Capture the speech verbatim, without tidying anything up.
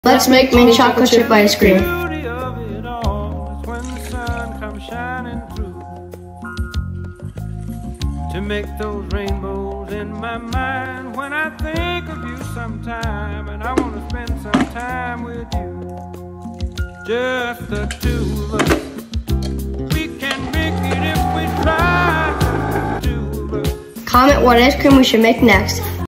Let's make mini chocolate chip ice cream. Beauty of it all is when the sun comes shining through to make those rainbows in my mind when I think of you sometime, and I want to spend some time with you, just the two of us. We can make it if we try, just the two of us. Comment what ice cream we should make next.